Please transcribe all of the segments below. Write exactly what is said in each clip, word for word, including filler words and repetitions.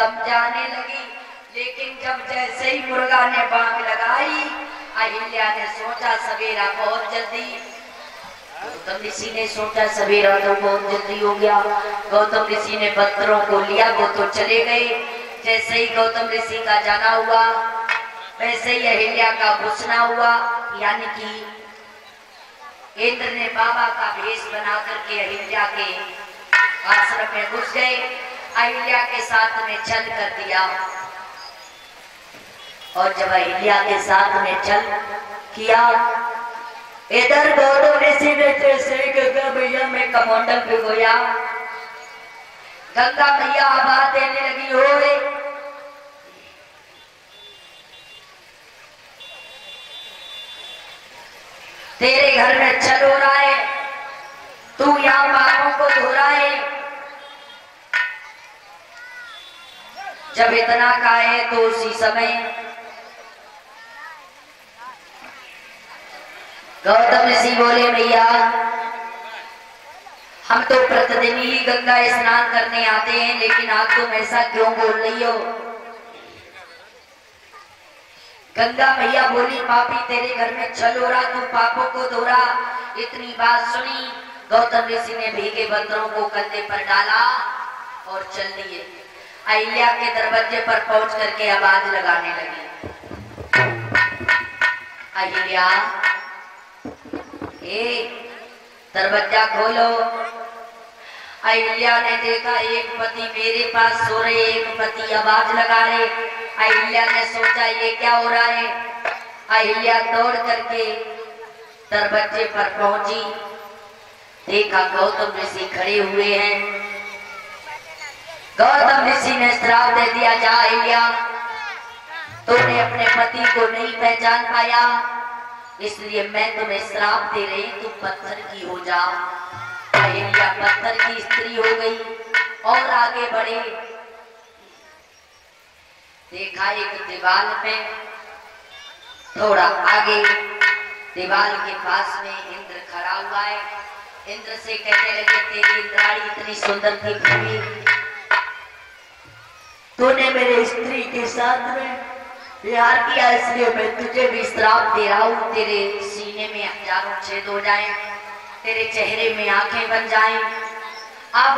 समझाने लगी, लेकिन जब जैसे ही मुर्गा ने बांग लगाई, अहिल्या ने सोचा सवेरा बहुत जल्दी। गौतम ऋषि ने सोचा सवेरा तो बहुत जल्दी हो गया। गौतम ऋषि ने पत्थरों को लिया, वो तो चले गए। जैसे ही गौतम ऋषि का जाना हुआ, वैसे ही अहिल्या का घुसना हुआ, यानी कि इंद्र ने बाबा का भेष बना करके अहिल्या के आश्रम में घुस गए। अहिल्या के साथ में छल कर दिया, और जब अहिल्या के साथ में छल किया, इधर गौतम ऋषि ने जैसे गंगा मैया में कमंडल भिगोया, गंगा मैया आवाज देने लगी, ओए तेरे घर में छल हो रहा है, तू यहाँ पापों को धो रहा है। जब इतना कहे तो उसी समय गौतम ऋषि बोले, भैया हम तो प्रतिदिन ही गंगा स्नान करने आते हैं, लेकिन आप तुम ऐसा क्यों बोल रही हो? गंगा मैया बोली, पापी तेरे घर में छल हो रहा, तू पापों को धो रहा। इतनी बात सुनी, गौतम ऋषि ने भीगे बंदरों को कंधे पर डाला और चल दिए। अहिल्या के दरवाजे पर पहुंच करके आवाज लगाने लगी, अहिल्या ए दरवाजा खोलो। अहिल्या ने देखा एक पति मेरे पास सो रहे, एक पति आवाज लगा रहे। अहिल्या ने सोचा ये क्या हो रहा है। अहिल्या दौड़ करके दरवाजे पर पहुंची, देखा गौतम ऋषि खड़े हुए हैं। गौतम ऋषि ने श्राप दे दिया, जा अहिल्या तुमने अपने पति को नहीं पहचान पाया, इसलिए मैं तुम्हें श्राप दे रही, तुम पत्थर की हो जा। अहिल्या पत्थर की स्त्री हो गई और आगे बढ़े। देखा एक दीवार पे, थोड़ा आगे दीवार के पास में इंद्र खड़ा हुआ है। इंद्र से कहने लगे, तेरी इंद्राणी इतनी सुंदर थी भूमि, तूने मेरे स्त्री के साथ में प्यार किया, इसलिए मैं तुझे भी श्राप दे रहा हूं। तेरे सीने में हजारों छेद हो जाएं, तेरे चेहरे में आंखें बन जाएं। अब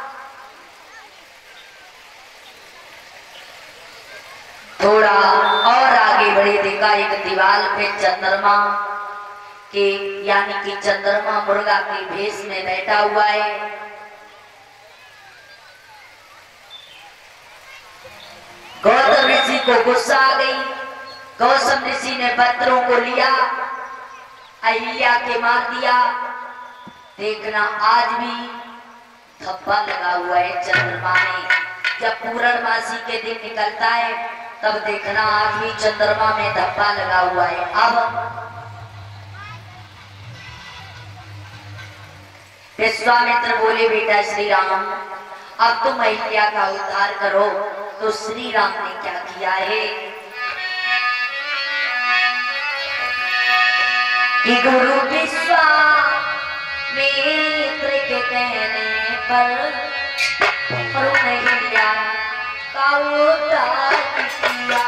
थोड़ा और आगे बढ़े, देखा एक दीवार पे चंद्रमा के यानी कि चंद्रमा मुर्गा के भेष में बैठा हुआ है। गौतम ऋषि को गुस्सा आ गई। गौतम ऋषि ने पत्थरों को लिया, अहिल्या के मार दिया। देखना आज भी धब्बा लगा हुआ है चंद्रमा में। जब पूर्णमासी के दिन निकलता है तब देखना आज भी चंद्रमा में धब्बा लगा हुआ है। अब विश्वामित्र बोले, बेटा श्री राम अब तुम अहिल्या का उद्धार करो। तो श्री राम ने क्या किया है कि गुरु विश्वामित्र के कहने पर अहिल्या का उद्धार किया।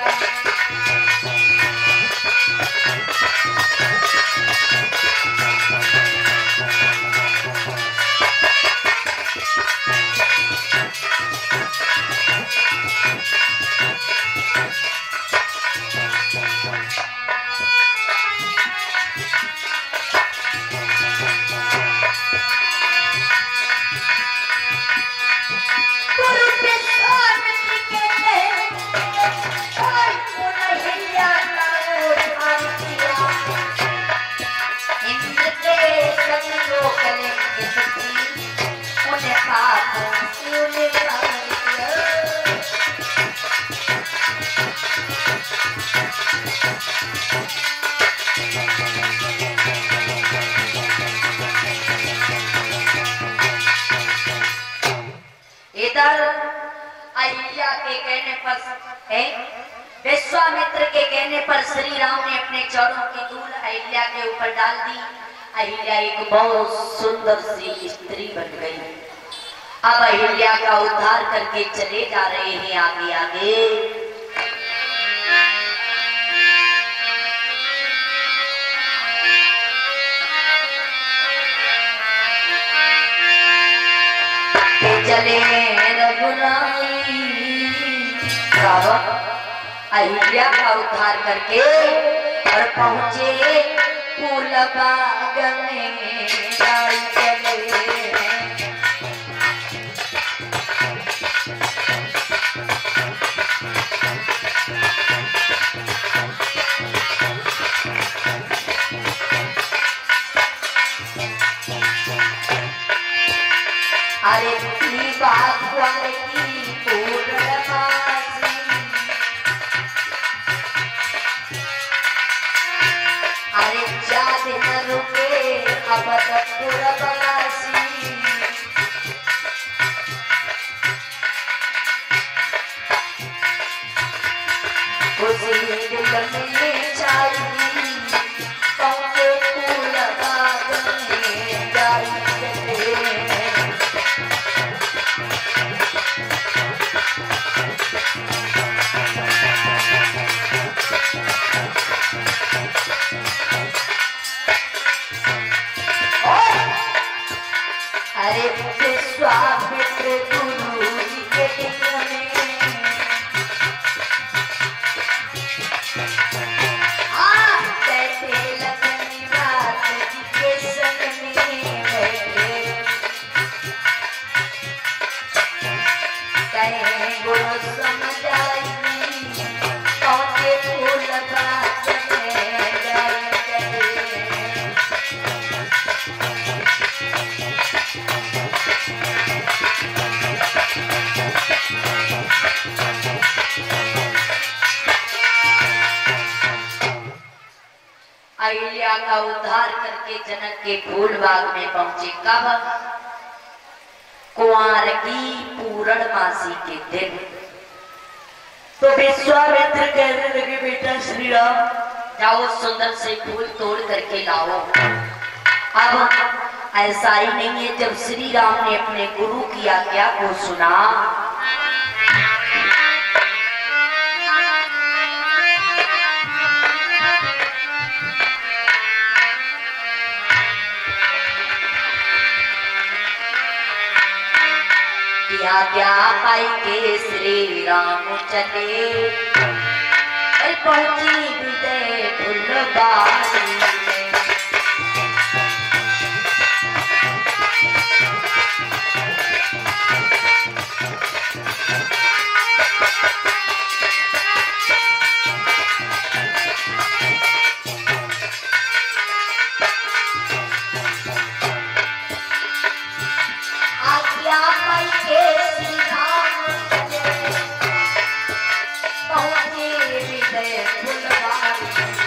अहिल्या के कहने पर है, विश्वामित्र के कहने पर श्री राम ने अपने चरणों की धूल अहिल्या के ऊपर डाल दी। अहिल्या एक बहुत सुंदर सी स्त्री बन गई। अब अहिल्या का उद्धार करके चले जा रहे हैं आगे आगे। चले रघुराई अहिल्या का उद्धार करके और पहुंचे फूल बाग में चले। अरे की बात वाले की पूर्णमासी, अरे चाँद न रुके अब तक पूर्णमासी। उसी दिल में चाहिए पहुंचे फूल बाग में जाई चले। अरे विश्वामित्र गुरु जी के दिन में हाँ बैठे लखनी रात जी के संग में बैठे। कहे गुरु समझ आई पहुंचे फूल बाग में जाई चले। अहिल्या का उद्धार करके जनक के फूल बाग में पहुंचे। कब? कुंवार की पूर्णमासी के दिन। तो विश्वामित्र कहने लगे बेटा श्री राम जाओ सुंदर से फूल तोड़ करके लाओ। अब ऐसा ही नहीं है, जब श्री राम ने अपने गुरु की आज्ञा को सुना आज्ञा पाई के श्री राम चले पहुंची विजय फुलबारी में। आज्ञा पाई के श्री राम चले पहुंचे विजय फुलबारी।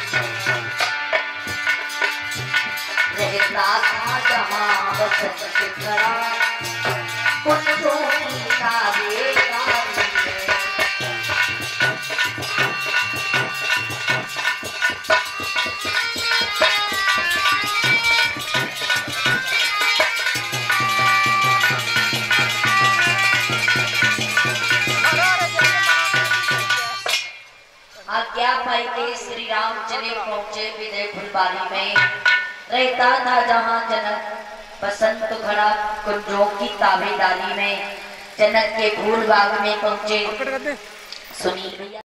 रहता था जहाँ बसंत खड़ा कुंजों की ताबेदारी में। आज्ञा पाई के श्री राम चले पहुंचे विजय फुलबारी में। रहता था जहाँ जनक बसंत खड़ा कुंजों की ताबेदारी में। जनक के फूल बाग में पहुंचे। सुनिए भैया।